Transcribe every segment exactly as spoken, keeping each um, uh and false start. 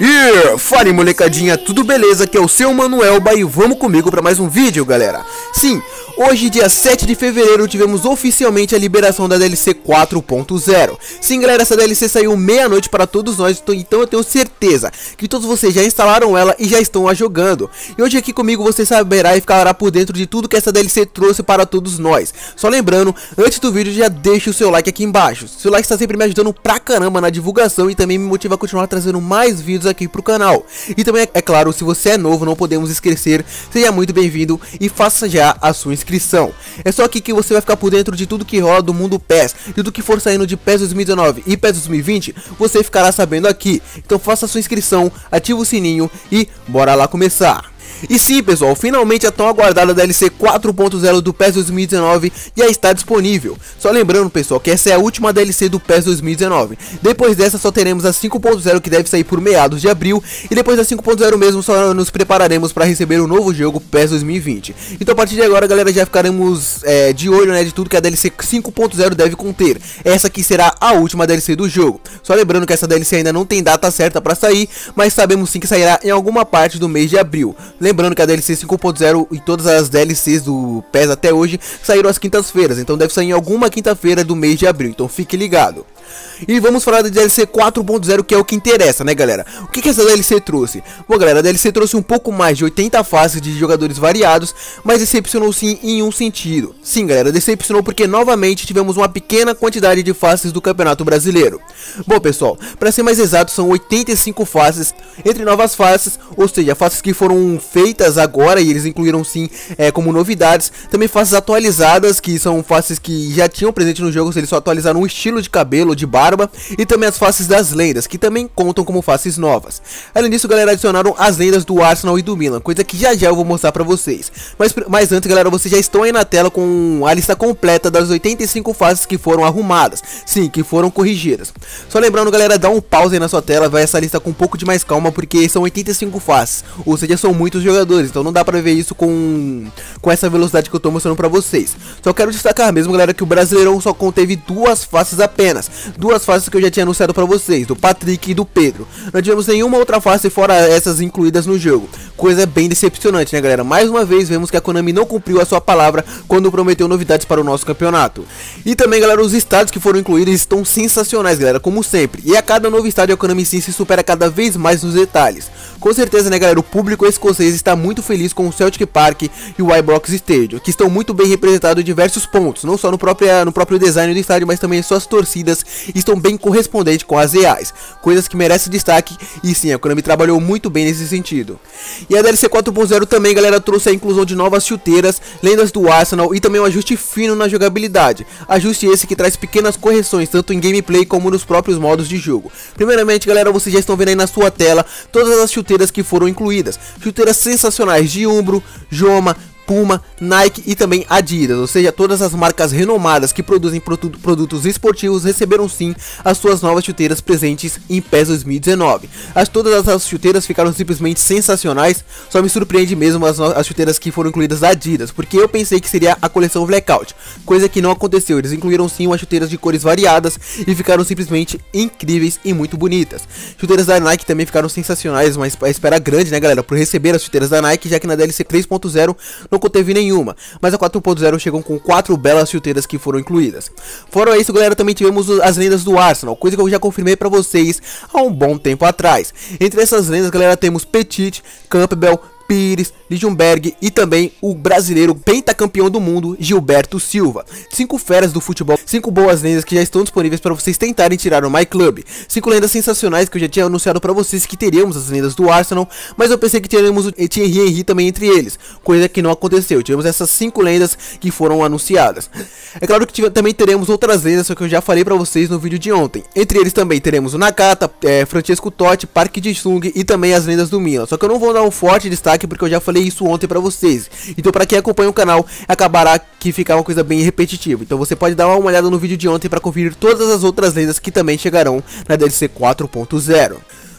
E fala molecadinha, tudo beleza? Aqui é o seu Manuelba e vamos comigo para mais um vídeo, galera. Sim, hoje dia sete de fevereiro tivemos oficialmente a liberação da D L C quatro ponto zero. Sim, galera, essa D L C saiu meia-noite para todos nós, então eu tenho certeza que todos vocês já instalaram ela e já estão a jogando. E hoje aqui comigo você saberá e ficará por dentro de tudo que essa D L C trouxe para todos nós. Só lembrando, antes do vídeo já deixa o seu like aqui embaixo. Seu like está sempre me ajudando pra caramba na divulgação e também me motiva a continuar trazendo mais vídeos aqui pro canal. E também, é claro, se você é novo, não podemos esquecer, seja muito bem-vindo e faça já a sua inscrição. É só aqui que você vai ficar por dentro de tudo que rola do mundo P E S, de tudo que for saindo de P E S dois mil e dezenove e P E S dois mil e vinte, você ficará sabendo aqui. Então faça a sua inscrição, ativa o sininho e bora lá começar. E sim, pessoal, finalmente a tão aguardada D L C quatro ponto zero do P E S dois mil e dezenove já está disponível. Só lembrando, pessoal, que essa é a última D L C do P E S dois mil e dezenove. Depois dessa só teremos a cinco ponto zero, que deve sair por meados de abril. E depois da cinco ponto zero mesmo só nos prepararemos para receber o novo jogo P E S dois mil e vinte. Então a partir de agora, galera, já ficaremos é, de olho, né, de tudo que a D L C cinco ponto zero deve conter. Essa aqui será a última D L C do jogo. Só lembrando que essa D L C ainda não tem data certa para sair, mas sabemos sim que sairá em alguma parte do mês de abril. Lembrando que a D L C cinco ponto zero e todas as D L Cs do P E S até hoje saíram às quintas-feiras, então deve sair em alguma quinta-feira do mês de abril, então fique ligado. E vamos falar da D L C quatro ponto zero, que é o que interessa, né, galera? O que que essa D L C trouxe? Bom, galera, a D L C trouxe um pouco mais de oitenta fases de jogadores variados, mas decepcionou sim em um sentido. Sim, galera, decepcionou porque novamente tivemos uma pequena quantidade de fases do Campeonato Brasileiro. Bom, pessoal, para ser mais exato, são oitenta e cinco fases, entre novas fases, ou seja, fases que foram feitas agora e eles incluíram sim é, como novidades, também fases atualizadas, que são fases que já tinham presente no jogo, eles só atualizaram o estilo de cabelo, de barba, e também as faces das lendas, que também contam como faces novas. Além disso, galera, adicionaram as lendas do Arsenal e do Milan, coisa que já já eu vou mostrar pra vocês. Mas, mas antes, galera, vocês já estão aí na tela com a lista completa das oitenta e cinco faces que foram arrumadas, sim, que foram corrigidas. Só lembrando, galera, dá um pause aí na sua tela, vai essa lista com um pouco de mais calma, porque são oitenta e cinco faces, ou seja, são muitos jogadores, então não dá pra ver isso com, com essa velocidade que eu tô mostrando pra vocês. Só quero destacar mesmo, galera, que o Brasileirão só conteve duas faces apenas, duas faces que eu já tinha anunciado pra vocês, do Patrick e do Pedro. Não tivemos nenhuma outra face fora essas incluídas no jogo, coisa bem decepcionante, né, galera? Mais uma vez vemos que a Konami não cumpriu a sua palavra quando prometeu novidades para o nosso campeonato. E também, galera, os estádios que foram incluídos estão sensacionais, galera, como sempre. E a cada novo estádio a Konami sim se supera cada vez mais nos detalhes. Com certeza, né, galera, o público escocês está muito feliz com o Celtic Park e o Ibrox Stadium, que estão muito bem representados em diversos pontos, não só no próprio, no próprio design do estádio, mas também suas torcidas estão bem correspondentes com as reais, coisas que merecem destaque, e sim, a Konami trabalhou muito bem nesse sentido. E a D L C quatro ponto zero também, galera, trouxe a inclusão de novas chuteiras, lendas do Arsenal e também um ajuste fino na jogabilidade, ajuste esse que traz pequenas correções tanto em gameplay como nos próprios modos de jogo. Primeiramente, galera, vocês já estão vendo aí na sua tela todas as chuteiras que foram incluídas, chuteiras sensacionais de Umbro, Joma, Puma, Nike e também Adidas, ou seja, todas as marcas renomadas que produzem produtos, produtos esportivos receberam sim as suas novas chuteiras presentes em P E S dois mil e dezenove. As, todas as chuteiras ficaram simplesmente sensacionais, só me surpreende mesmo as, as chuteiras que foram incluídas da Adidas, porque eu pensei que seria a coleção Blackout, coisa que não aconteceu. Eles incluíram sim umas chuteiras de cores variadas e ficaram simplesmente incríveis e muito bonitas. Chuteiras da Nike também ficaram sensacionais, mas a espera grande, né, galera, por receber as chuteiras da Nike, já que na D L C três ponto zero não teve nenhuma, mas a quatro ponto zero chegou com quatro belas chuteiras que foram incluídas. Fora isso, galera, também tivemos as lendas do Arsenal, coisa que eu já confirmei pra vocês há um bom tempo atrás. Entre essas lendas, galera, temos Petit, Campbell, Pires, Ljungberg e também o brasileiro pentacampeão do mundo, Gilberto Silva. Cinco feras do futebol, cinco boas lendas que já estão disponíveis para vocês tentarem tirar no My Club. Cinco lendas sensacionais que eu já tinha anunciado para vocês que teríamos as lendas do Arsenal, mas eu pensei que teríamos o Thierry Henry também entre eles, coisa que não aconteceu. Tivemos essas cinco lendas que foram anunciadas. É claro que também teremos outras lendas, só que eu já falei para vocês no vídeo de ontem. Entre eles também teremos o Nakata, é, Francesco Totti, Park Ji-sung e também as lendas do Milan. Só que eu não vou dar um forte destaque porque eu já falei isso ontem pra vocês. Então pra quem acompanha o canal, acabará que ficar uma coisa bem repetitiva. Então você pode dar uma olhada no vídeo de ontem pra conferir todas as outras lendas que também chegarão na D L C quatro ponto zero.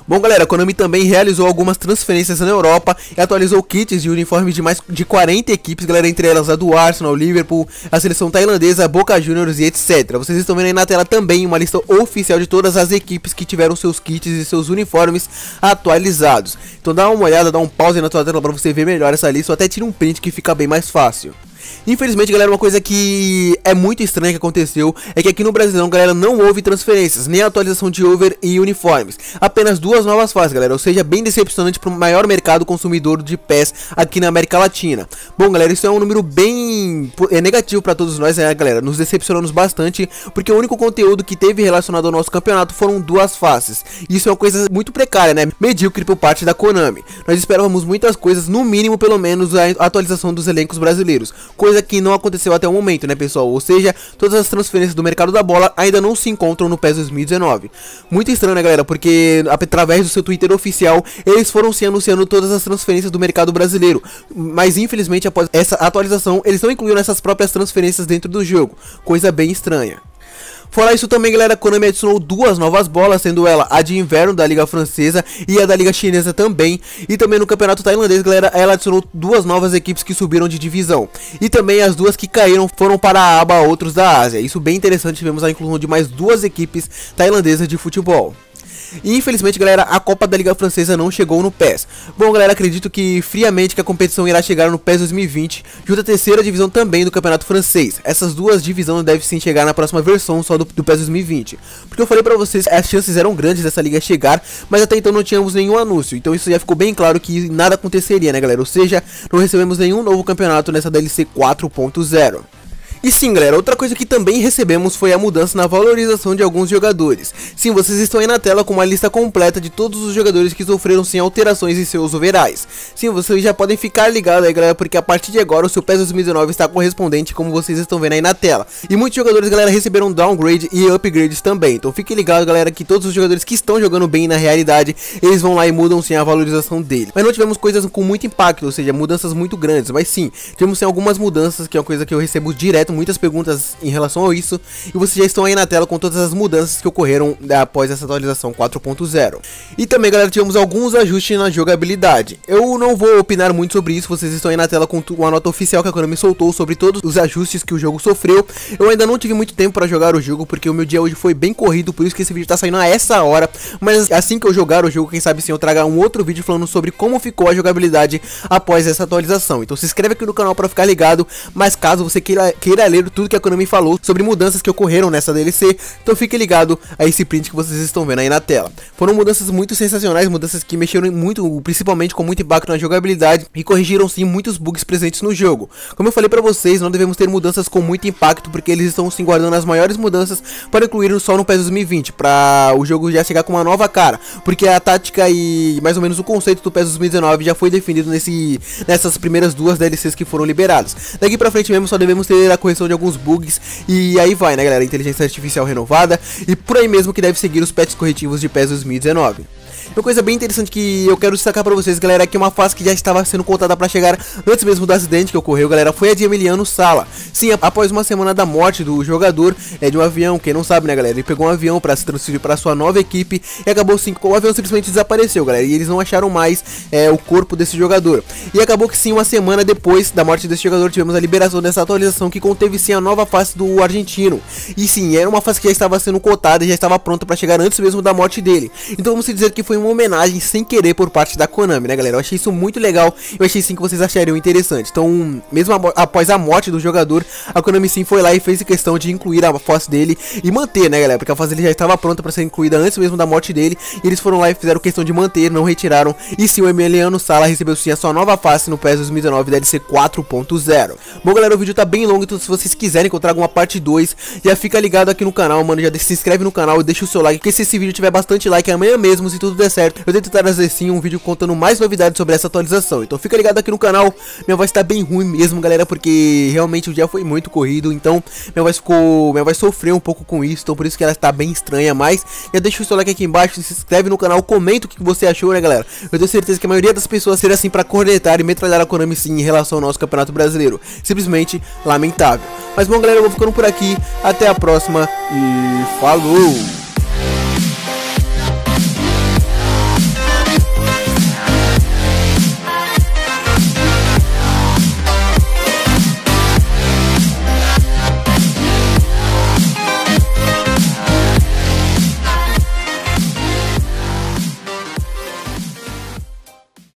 Bom galera, a Konami também realizou algumas transferências na Europa e atualizou kits de uniformes de mais de quarenta equipes, galera, entre elas a do Arsenal, Liverpool, a seleção tailandesa, Boca Juniors e etcétera. Vocês estão vendo aí na tela também uma lista oficial de todas as equipes que tiveram seus kits e seus uniformes atualizados. Então dá uma olhada, dá um pause aí na tua tela para você ver melhor essa lista, ou até tira um print que fica bem mais fácil. Infelizmente, galera, uma coisa que é muito estranha que aconteceu é que aqui no Brasilão, galera, não houve transferências, nem atualização de over e uniformes. Apenas duas novas fases, galera, ou seja, bem decepcionante para o maior mercado consumidor de P E S aqui na América Latina. Bom, galera, isso é um número bem é negativo para todos nós, né, galera? Nos decepcionamos bastante, porque o único conteúdo que teve relacionado ao nosso campeonato foram duas fases. Isso é uma coisa muito precária, né? Medíocre por parte da Konami. Nós esperávamos muitas coisas, no mínimo, pelo menos, a atualização dos elencos brasileiros. Coisa que não aconteceu até o momento, né, pessoal? Ou seja, todas as transferências do mercado da bola ainda não se encontram no P E S dois mil e dezenove. Muito estranho, né, galera? Porque através do seu Twitter oficial, eles foram se anunciando todas as transferências do mercado brasileiro. Mas infelizmente, após essa atualização, eles não incluíram essas próprias transferências dentro do jogo. Coisa bem estranha. Fora isso também, galera, a Konami adicionou duas novas bolas, sendo ela a de inverno da Liga Francesa e a da Liga Chinesa também. E também no Campeonato Tailandês, galera, ela adicionou duas novas equipes que subiram de divisão. E também as duas que caíram foram para a aba Outros da Ásia. Isso bem interessante, tivemos a inclusão de mais duas equipes tailandesas de futebol. E infelizmente, galera, a Copa da Liga Francesa não chegou no P E S. Bom, galera, acredito que friamente que a competição irá chegar no P E S dois mil e vinte, junto à terceira divisão também do Campeonato Francês. Essas duas divisões devem sim chegar na próxima versão só do, do P E S dois mil e vinte. Porque eu falei pra vocês, as chances eram grandes dessa liga chegar, mas até então não tínhamos nenhum anúncio. Então isso já ficou bem claro que nada aconteceria, né, galera? Ou seja, não recebemos nenhum novo campeonato nessa D L C quatro ponto zero. E sim, galera, outra coisa que também recebemos foi a mudança na valorização de alguns jogadores. Sim, vocês estão aí na tela com uma lista completa de todos os jogadores que sofreram sim alterações em seus overalls. Sim, vocês já podem ficar ligados aí, galera, porque a partir de agora o seu P E S dois mil e dezenove está correspondente, como vocês estão vendo aí na tela. E muitos jogadores, galera, receberam downgrade e upgrades também. Então fiquem ligados, galera, que todos os jogadores que estão jogando bem na realidade, eles vão lá e mudam sim a valorização dele. Mas não tivemos coisas com muito impacto, ou seja, mudanças muito grandes. Mas sim, tivemos sim algumas mudanças, que é uma coisa que eu recebo direto, muitas perguntas em relação a isso, e vocês já estão aí na tela com todas as mudanças que ocorreram após essa atualização quatro ponto zero. E também, galera, tivemos alguns ajustes na jogabilidade. Eu não vou opinar muito sobre isso, vocês estão aí na tela com uma nota oficial que a Konami soltou sobre todos os ajustes que o jogo sofreu. Eu ainda não tive muito tempo para jogar o jogo, porque o meu dia hoje foi bem corrido, por isso que esse vídeo tá saindo a essa hora. Mas assim que eu jogar o jogo, quem sabe sim eu traga um outro vídeo falando sobre como ficou a jogabilidade após essa atualização. Então se inscreve aqui no canal para ficar ligado, mas caso você queira, queira ler tudo que a Konami falou sobre mudanças que ocorreram nessa D L C, então fique ligado a esse print que vocês estão vendo aí na tela. Foram mudanças muito sensacionais, mudanças que mexeram muito, principalmente com muito impacto na jogabilidade, e corrigiram sim muitos bugs presentes no jogo. Como eu falei pra vocês, não devemos ter mudanças com muito impacto, porque eles estão sim guardando as maiores mudanças para incluir só no P E S dois mil e vinte, para o jogo já chegar com uma nova cara, porque a tática e mais ou menos o conceito do P E S dois mil e dezenove já foi definido nesse, nessas primeiras duas D L Cs que foram liberadas. Daqui pra frente mesmo só devemos ter a correção de alguns bugs, e aí vai, né, galera, inteligência artificial renovada, e por aí mesmo que deve seguir os patches corretivos de P E S dois mil e dezenove. Uma coisa bem interessante que eu quero destacar pra vocês, galera, é que uma fase que já estava sendo contada pra chegar antes mesmo do acidente que ocorreu, galera, foi a de Emiliano Sala. Sim, após uma semana da morte do jogador, é de um avião, quem não sabe, né, galera, ele pegou um avião pra se transferir pra sua nova equipe e acabou sim, o avião simplesmente desapareceu, galera, e eles não acharam mais é, o corpo desse jogador. E acabou que sim, uma semana depois da morte desse jogador, tivemos a liberação dessa atualização que conteve sim a nova face do argentino. E sim, era uma face que já estava sendo cotada e já estava pronta pra chegar antes mesmo da morte dele. Então vamos dizer que foi uma homenagem sem querer por parte da Konami, né, galera? Eu achei isso muito legal, eu achei sim que vocês achariam interessante. Então, mesmo após a morte do jogador, a Konami sim foi lá e fez questão de incluir a face dele e manter, né, galera? Porque a face dele já estava pronta para ser incluída antes mesmo da morte dele, e eles foram lá e fizeram questão de manter, não retiraram. E sim, o Emiliano Sala recebeu sim a sua nova face no P E S dois mil e dezenove D L C quatro ponto zero. Bom, galera, o vídeo tá bem longo, então se vocês quiserem que eu traga uma parte dois, já fica ligado aqui no canal, mano, já se inscreve no canal e deixa o seu like, porque se esse vídeo tiver bastante like amanhã mesmo, se tudo der certo, eu tento trazer sim um vídeo contando mais novidades sobre essa atualização. Então fica ligado aqui no canal. Minha voz tá bem ruim mesmo, galera, porque realmente o dia foi muito corrido, então minha voz ficou, minha voz sofreu um pouco com isso, então por isso que ela está bem estranha. Mas já deixa o seu like aqui embaixo, se inscreve no canal, comenta o que você achou, né, galera? Eu tenho certeza que a maioria das pessoas seria assim pra cornetar e metralhar a Konami sim em relação ao nosso campeonato brasileiro. Simplesmente lamentável. Mas bom, galera, eu vou ficando por aqui, até a próxima e falou!